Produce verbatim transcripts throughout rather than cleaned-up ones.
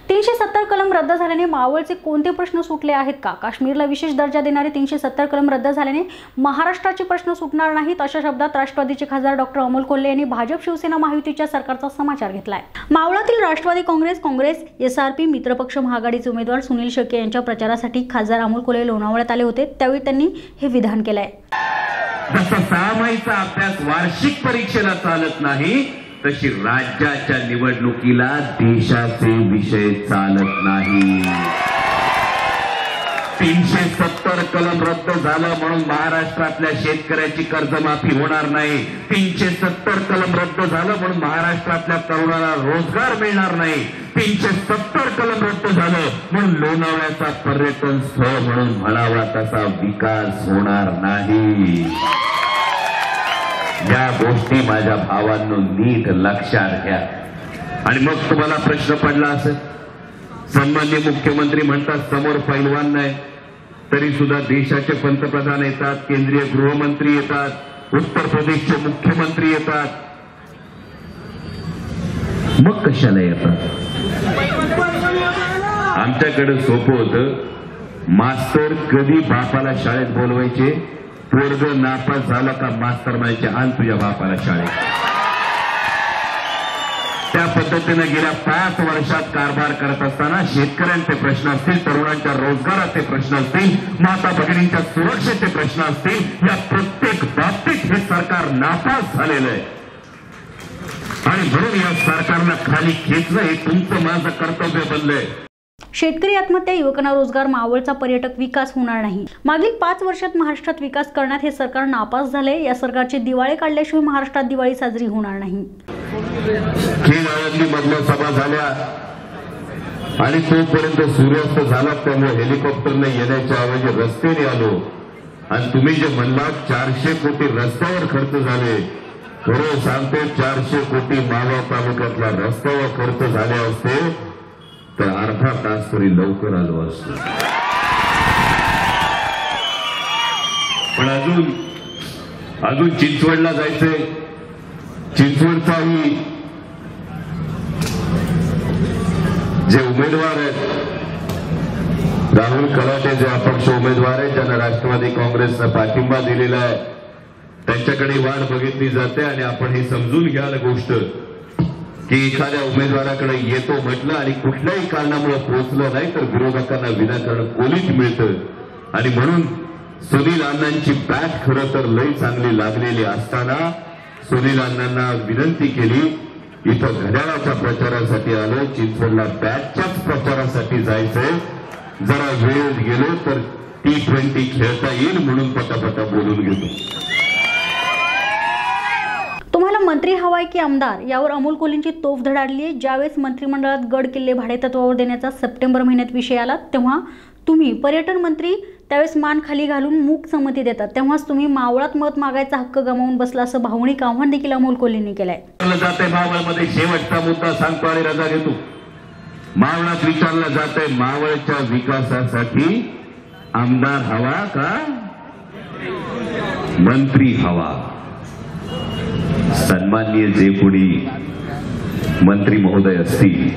तीनशे सत्तर कलम रद्द झाल्याने मावळचे कोणते प्रश्न सुटले आहेत का? काश्मीरला विशेष दर्जा देणारे तीनशे सत्तर कलम रद्द झाल्याने महाराष्ट्राचे प्रश्न सुटणार नाहीत, अशा शब्दात राष्ट्रवादीचे खासदार डॉक्टर अमोल कोल्हे यांनी भाजप शिवसेना महायुतीच्या सरकारचा समाचार घेतलाय। मावळातील राष्ट्रवादी काँग्रेस काँग्रेस एसआरपी मित्रपक्ष महाआघाडीचे उमेदवार सुनील शेळके यांच्या प्रचारासाठी खासदार अमोल कोल्हे लोणावळ्यात आले होते, त्यावेळी त्यांनी हे विधान केलंय। जसा सहामाहीचा अभ्यास वार्षिक परीक्षेला चालत नाही, तशी राज्याच्या निवडणुकीला देशाचे विषय चालत नाही। तीनशे सत्तर कलम रद्द झालं म्हणून महाराष्ट्रातल्या शेतकऱ्याची कर्जमाफी होणार नाही। तीनशे सत्तर कलम रद्द झालं म्हणून महाराष्ट्रातल्या तरुणाला रोजगार मिळणार नाही। तीनशे सत्तर कलम रद्द झालं म्हणून लोणावळ्याचा पर्यटन स्थळ म्हणून म्हणावा तसा विकास होणार नाही। या गोष्टी माझ्या भावांनो नीट लक्षात घ्या। आणि मग तुम्हाला प्रश्न पडला असेल, सन्माननीय मुख्यमंत्री म्हणतात समोर पैलवान नाही, तरी सुद्धा देशाचे पंतप्रधान येतात, केंद्रीय गृहमंत्री येतात, उत्तर प्रदेशचे मुख्यमंत्री येतात, मग कशाला येतात? आमच्याकडे सोपं होतं, मास्तर कधी बापाला शाळेत बोलवायचे, पोरग नापास झाला का मास्तर म्हणायचे आण तुझ्या बापाला शाळेत। त्या पद्धतीने गेल्या पाच वर्षात कारभार करत असताना शेतकऱ्यांचे प्रश्न असतील, तरुणांच्या रोजगाराचे प्रश्न असतील, माता भगिनींच्या सुरक्षेचे प्रश्न असतील, या प्रत्येक बाबतीत हे सरकार नापास झालेलं आहे। आणि म्हणून या सरकारला खाली खेचणं हे तुमचं माझं कर्तव्य बनलंय। शेतकरी आत्महत्या, युवकांना रोजगार, मावळचा पर्यटक विकास होणार नाही। मागील पाच वर्षात महाराष्ट्रात विकास करण्यात हे सरकार नापास झाले। या सरकारचे दिवाळे काढल्याशिवाय महाराष्ट्रात दिवाळी साजरी होणार नाही। खेळ मधल्या सभा झाल्या आणि तोपर्यंत सूर्यास्त झाला, त्यामुळे हेलिकॉप्टरने येण्याच्या ऐवजी रस्त्याने आलो। आणि तुम्ही जे म्हणलात चारशे कोटी रस्त्यावर खर्च झाले, खरं सांगते चारशे कोटी मावळ तालुक्यातल्या रस्त्यावर खर्च झाले असते तर अर्धा तास तरी लवकर आलो असतो। पण अजून अजून चिंचवडला जायचंय। चिंचवडचाही जे उमेदवार आहेत, राहुल कलाटे जे अपक्ष उमेदवार आहेत, ज्यांना राष्ट्रवादी काँग्रेसचा पाठिंबा दिलेला आहे, त्यांच्याकडे वाट बघितली जाते। आणि आपण हे समजून घ्याल गोष्ट की एखाद्या उमेदवाराकडे येतो म्हटलं आणि कुठल्याही कारणामुळे पोहोचलं नाही तर विरोधकांना विनाकारण कोलीत मिळतं। आणि म्हणून सुनील अण्णांची बॅट खरं तर लई चांगली लागलेली असताना सुनील अण्णांना विनंती केली, इथं घड्याळाच्या प्रचारासाठी आलो, चिंचवडला बॅटच्याच प्रचारासाठी जायचंय, जरा वेळ गेलो तर टी ट्वेंटी खेळता येईल म्हणून पटापटा बोलून घेतो। तुम्हाला मंत्री हवाय की आमदार, यावर अमोल कोल्हेंची तोफ धडाडली आहे। ज्यावेळेस मंत्रिमंडळात गड किल्ले भाडेतत्वावर देण्याचा सप्टेंबर महिन्यात विषय आला, तेव्हा तुम्ही पर्यटन मंत्री त्यावेळेस मान खाली घालून मूक संमती देतात, तेव्हाच तुम्ही मावळात मत मागायचा हक्क गमावून बसला, असं भावनिक आव्हान देखील अमोल कोल्हेंनी केलंय। मावळमध्ये शेवटचा मुद्दा सांगतो आणि रजा घेतो। मावळात विचारलं जातंय मावळच्या विकासासाठी आमदार हवा का मंत्री हवा? सन्माननीय जे कोणी मंत्री महोदय असतील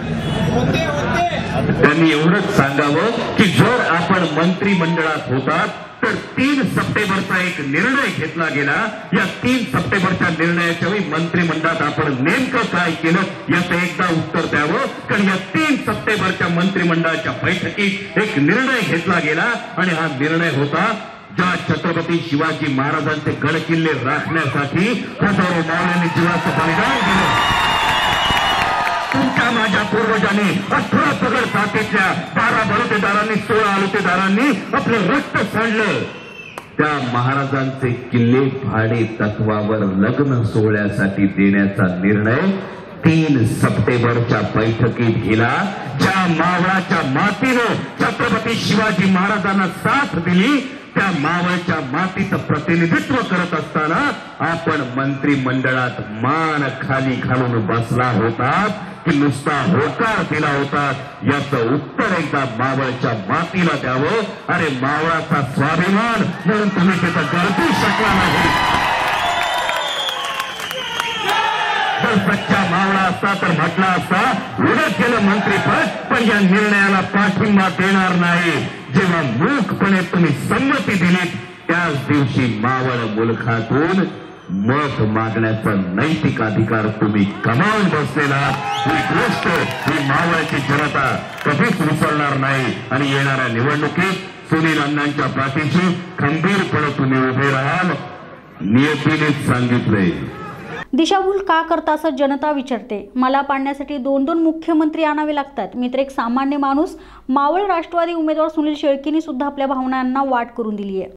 त्यांनी एवढंच सांगावं की जर आपण मंत्रिमंडळात होतात तर तीन सप्टेंबरचा एक निर्णय घेतला गेला, या तीन सप्टेंबरच्या निर्णयाच्या वेळी मंत्रिमंडळात आपण नेमकं काय केलं याचं एकदा उत्तर द्यावं। कारण या तीन सप्टेंबरच्या मंत्रिमंडळाच्या बैठकीत एक निर्णय घेतला गेला आणि हा निर्णय होता ज्या छत्रपती शिवाजी महाराजांचे गड किल्ले राखण्यासाठी हजारो मावळ्यांनी जीवाचं बलिदान दिलं, तुमच्या माझ्या पूर्वजांनी अठरा पगड जातीतल्या बारा बलुतेदारांनी सोळा आलुतेदारांनी आपलं रक्त सांडलं, त्या महाराजांचे किल्ले भाडे तत्वावर लग्न सोहळ्यासाठी देण्याचा निर्णय तीन सप्टेंबरच्या बैठकीत गेला। ज्या मावळाच्या मातीनं छत्रपती शिवाजी महाराजांना साथ दिली, त्या मावळच्या मातीचं प्रतिनिधित्व करत असताना आपण मंत्रिमंडळात मान खाली घालून बसला होता की नुसता होकार दिला होता, याचं उत्तर एकदा मावळच्या मातीला द्यावं। अरे मावळाचा स्वाभिमान म्हणून तुम्ही तिथं गरजू शकला नाही। जर सच्चा मावळा असता असता तर म्हटला असता उडत गेलं मंत्रीपद, पण या निर्णयाला पाठिंबा देणार नाही. जेव्हा मूकपणे तुम्ही संमती दिलीत त्याच दिवशी मावळ मुलखातून मत मागण्याचा नैतिक अधिकार तुम्ही गमावून बसलेला. ही गोष्ट ही मावळची जनता कधीच विसरणार नाही आणि येणाऱ्या निवडणुकीत सुनील अण्णांच्या पाठीशी खंबीरपणे तुम्ही उभे राहाल. नियतीनेच सांगितलंय. दिशाभूल का करता असं जनता विचारते. मला पाडण्यासाठी दोन दोन मुख्यमंत्री आणावे लागतात. मी तर एक सामान्य माणूस. मावळ राष्ट्रवादी उमेदवार सुनील शेळकेंनी सुद्धा आपल्या भावनांना वाट करून दिली आहे.